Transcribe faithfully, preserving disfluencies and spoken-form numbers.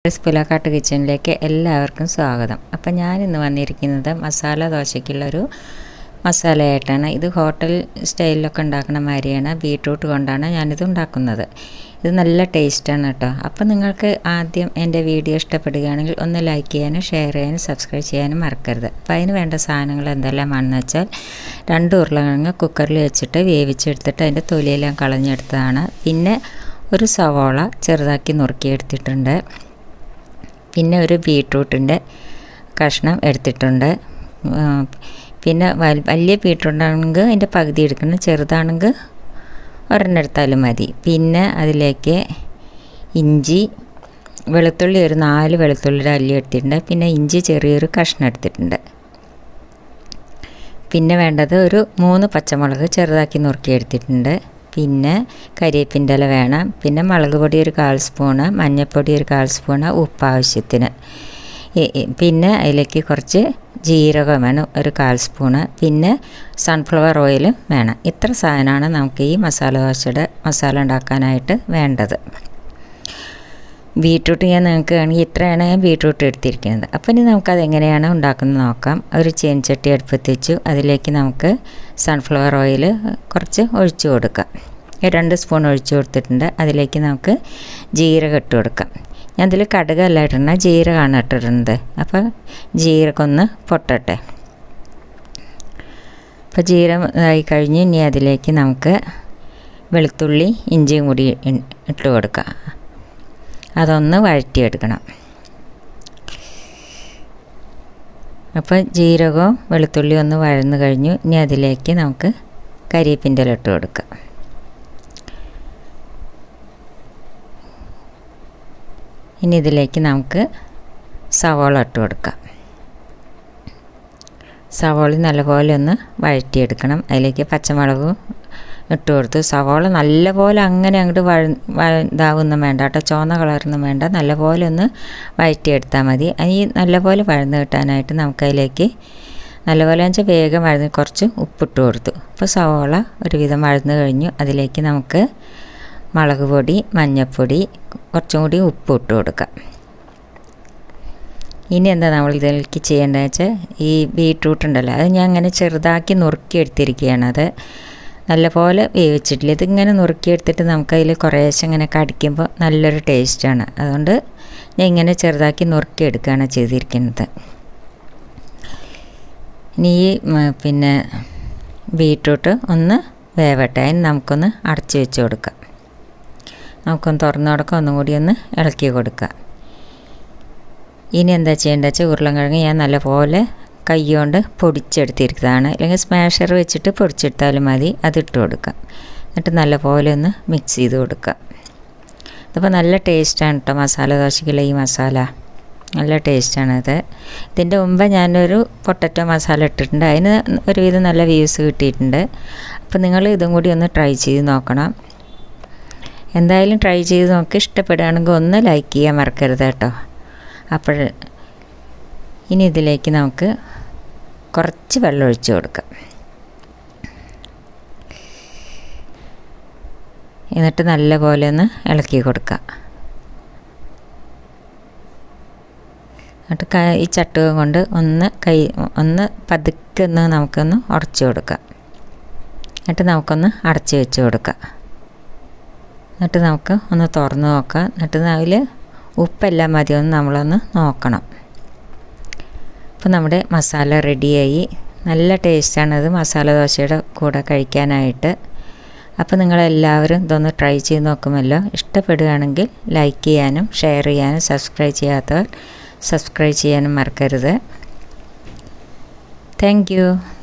സ്പുലാക്കാട്ട് കിച്ചണിലേക്ക് എല്ലാവർക്കും സ്വാഗതം. അപ്പം ഞാനിന്ന് വന്നിരിക്കുന്നത് മസാല ദോശയ്ക്കുള്ളൊരു മസാലയായിട്ടാണ്. ഇത് ഹോട്ടൽ സ്റ്റൈലിലൊക്കെ ഉണ്ടാക്കുന്ന മാതിരിയാണ്. ബീട്രൂട്ട് കൊണ്ടാണ് ഞാനിത് ഉണ്ടാക്കുന്നത്. ഇത് നല്ല ടേസ്റ്റാണ് കേട്ടോ. അപ്പം നിങ്ങൾക്ക് ആദ്യം എൻ്റെ വീഡിയോ ഇഷ്ടപ്പെടുകയാണെങ്കിൽ ഒന്ന് ലൈക്ക് ചെയ്യാനും ഷെയർ ചെയ്യാനും സബ്സ്ക്രൈബ് ചെയ്യാനും മറക്കരുത്. അപ്പം അതിന് വേണ്ട സാധനങ്ങൾ എന്തെല്ലാമാണെന്ന് വെച്ചാൽ രണ്ട് ഉരുളക്കിഴങ്ങ് കുക്കറിൽ വെച്ചിട്ട് വേവിച്ചെടുത്തിട്ട് അതിൻ്റെ തൊലിയെല്ലാം കളഞ്ഞെടുത്തതാണ്. പിന്നെ ഒരു സവോള ചെറുതാക്കി നുറുക്കിയെടുത്തിട്ടുണ്ട്. പിന്നെ ഒരു ബീട്രൂട്ടിൻ്റെ കഷ്ണം എടുത്തിട്ടുണ്ട്. പിന്നെ വലിയ ബീട്രൂട്ടാണെങ്കിൽ അതിൻ്റെ പകുതി എടുക്കണം, ചെറുതാണെങ്കിൽ ഒരെണ്ണം എടുത്താലും മതി. പിന്നെ അതിലേക്ക് ഇഞ്ചി, വെളുത്തുള്ളി ഒരു നാല് വെളുത്തുള്ളിയുടെ അല്ലി എടുത്തിട്ടുണ്ട്. പിന്നെ ഇഞ്ചി ചെറിയൊരു കഷ്ണം എടുത്തിട്ടുണ്ട്. പിന്നെ വേണ്ടത് ഒരു മൂന്ന് പച്ചമുളക് ചെറുതാക്കി നുറുക്കി എടുത്തിട്ടുണ്ട്. പിന്നെ കരിവേപ്പിൻ്റെ ഇല വേണം. പിന്നെ മുളക് പൊടി ഒരു കാൽ സ്പൂണ്, മഞ്ഞൾപ്പൊടി ഒരു കാൽ സ്പൂണ്, ഉപ്പ് ആവശ്യത്തിന്. പിന്നെ അതിലേക്ക് കുറച്ച് ജീരകം വേണം ഒരു കാൽ സ്പൂണ്. പിന്നെ സൺഫ്ലവർ ഓയിൽ വേണം. ഇത്ര സാധനമാണ് നമുക്ക് ഈ മസാല ദോശയുടെ മസാല ഉണ്ടാക്കാനായിട്ട് വേണ്ടത്. ബീട്രൂട്ട് ഞാൻ നിങ്ങൾക്ക് വേണമെങ്കിൽ ഇത്രയാണ് ഞാൻ ബീട്രൂട്ട് എടുത്തിരിക്കുന്നത്. അപ്പം ഇനി നമുക്കത് എങ്ങനെയാണ് ഉണ്ടാക്കുന്നത് നോക്കാം. ഒരു ചീനച്ചട്ടി അടുപ്പത്ത് വെച്ചു. അതിലേക്ക് നമുക്ക് സൺഫ്ലവർ ഓയിൽ കുറച്ച് ഒഴിച്ചു കൊടുക്കാം. രണ്ട് സ്പൂൺ ഒഴിച്ചു കൊടുത്തിട്ടുണ്ട്. അതിലേക്ക് നമുക്ക് ജീരകം ഇട്ട് കൊടുക്കാം. ഞാൻ ഇതിൽ കടുകല്ല ഇടുന്നത്, ജീരകമാണ് ഇട്ടിടുന്നത്. അപ്പോൾ ജീരകം ഒന്ന് പൊട്ടട്ടെ. അപ്പോൾ ജീരകം ആയി കഴിഞ്ഞ് ഇനി അതിലേക്ക് നമുക്ക് വെളുത്തുള്ളി ഇഞ്ചിയും കൂടി ഇട്ട് കൊടുക്കാം. അതൊന്ന് വഴറ്റിയെടുക്കണം. അപ്പോൾ ജീരകവും വെളുത്തുള്ളി ഒന്ന് വഴന്നു കഴിഞ്ഞു. ഇനി അതിലേക്ക് നമുക്ക് കരിവേപ്പിൻ്റെ ഇല ഇട്ട് കൊടുക്കാം. ഇനി ഇതിലേക്ക് നമുക്ക് സവോള ഇട്ട് കൊടുക്കാം. സവോള നല്ലപോലെ ഒന്ന് വഴറ്റിയെടുക്കണം. അതിലേക്ക് പച്ചമുളകും ഇട്ട് കൊടുത്തു. സവോള നല്ലപോലെ അങ്ങനെ അങ്ങോട്ട് വഴ ഇതാവൊന്നും വേണ്ട കേട്ടോ, ചുവന്ന കളറൊന്നും വേണ്ട. നല്ലപോലെ ഒന്ന് വഴറ്റിയെടുത്താൽ മതി. ഈ നല്ലപോലെ വഴന്ന് കിട്ടാനായിട്ട് നമുക്കതിലേക്ക് നല്ലപോലെ വെച്ചാൽ വേഗം വഴന്ന് കുറച്ച് ഉപ്പിട്ട് കൊടുത്തു. ഇപ്പോൾ സവോള ഒരുവിധം വഴന്ന് കഴിഞ്ഞു. അതിലേക്ക് നമുക്ക് മുളക് പൊടി, മഞ്ഞൾപ്പൊടി, കുറച്ചും കൂടി ഉപ്പ് ഇട്ട് കൊടുക്കാം. ഇനി എന്താ നമ്മൾ ഇതിലേക്ക് ചെയ്യേണ്ടതെന്ന് വെച്ചാൽ ഈ ബീട്രൂട്ട് ഉണ്ടല്ലോ, അത് ഞാൻ അങ്ങനെ ചെറുതാക്കി നുറുക്കി എടുത്തിരിക്കുകയാണ്. അത് നല്ലപോലെ വേവിച്ചിട്ടില്ല. ഇതിങ്ങനെ നുറുക്കിയെടുത്തിട്ട് നമുക്കതിൽ കുറേശ്ശെ ഇങ്ങനെ കടിക്കുമ്പോൾ നല്ലൊരു ടേസ്റ്റാണ്. അതുകൊണ്ട് ഞാൻ ഇങ്ങനെ ചെറുതാക്കി നുറുക്കിയെടുക്കുകയാണ് ചെയ്തിരിക്കുന്നത്. ഇനി ഈ പിന്നെ ബീട്രൂട്ട് ഒന്ന് വേവട്ടെ. അതിന് നമുക്കൊന്ന് അടച്ച് വെച്ച് കൊടുക്കാം. നമുക്കൊന്ന് തുറന്നു കൊടുക്കാം. ഒന്നും കൂടി ഒന്ന് ഇളക്കി കൊടുക്കാം. ഇനി എന്താ ചെയ്യേണ്ടത് വെച്ചാൽ ഉരുളക്കിഴങ്ങ് ഞാൻ നല്ലപോലെ കൈ കൊണ്ട് പൊടിച്ചെടുത്തിരിക്കുന്നതാണ്. അല്ലെങ്കിൽ സ്മാഷർ വെച്ചിട്ട് പൊടിച്ചെടുത്താലും മതി. അതിട്ട് കൊടുക്കാം. എന്നിട്ട് നല്ലപോലെ ഒന്ന് മിക്സ് ചെയ്ത് കൊടുക്കാം. ഇതിപ്പോൾ നല്ല ടേസ്റ്റാണ് കേട്ടോ മസാല ദോശയ്ക്കുള്ള ഈ മസാല. നല്ല ടേസ്റ്റാണത്. ഇതിൻ്റെ മുമ്പ് ഞാനൊരു പൊട്ടറ്റോ മസാല ഇട്ടിട്ടുണ്ട്. അതിന് ഒരുവിധം നല്ല വ്യൂസ് കിട്ടിയിട്ടുണ്ട്. അപ്പോൾ നിങ്ങൾ ഇതും കൂടി ഒന്ന് ട്രൈ ചെയ്ത് നോക്കണം. എന്തായാലും ട്രൈ ചെയ്ത് നോക്കി ഇഷ്ടപ്പെടുകയാണെങ്കിൽ ഒന്ന് ലൈക്ക് ചെയ്യാൻ മറക്കരുത് കേട്ടോ. അപ്പോൾ ഇനി ഇതിലേക്ക് നമുക്ക് കുറച്ച് വെള്ളം ഒഴിച്ച് കൊടുക്കാം. എന്നിട്ട് നല്ലപോലെ ഒന്ന് ഇളക്കി കൊടുക്കാം. എന്നിട്ട് ഈ ചട്ടുകം കൊണ്ട് ഒന്ന് കൈ ഒന്ന് പതുക്കെ ഒന്ന് നമുക്കൊന്ന് ഉടച്ച് കൊടുക്കാം. എന്നിട്ട് നമുക്കൊന്ന് അടച്ച് വെച്ച് കൊടുക്കാം. എന്നിട്ട് നമുക്ക് ഒന്ന് തുറന്ന് നോക്കാം. എന്നിട്ട് അതിൽ ഉപ്പെല്ലാം മതിയൊന്ന് നമ്മളൊന്ന് നോക്കണം. അപ്പോൾ നമ്മുടെ മസാല റെഡിയായി. നല്ല ടേസ്റ്റാണത് മസാല ദോശയുടെ കൂടെ കഴിക്കാനായിട്ട്. അപ്പോൾ നിങ്ങളെല്ലാവരും ഇതൊന്ന് ട്രൈ ചെയ്ത് നോക്കുമല്ലോ. ഇഷ്ടപ്പെടുകയാണെങ്കിൽ ലൈക്ക് ചെയ്യാനും ഷെയർ ചെയ്യാനും സബ്സ്ക്രൈബ് ചെയ്യാത്തവർ സബ്സ്ക്രൈബ് ചെയ്യാനും മറക്കരുത്. Thank U.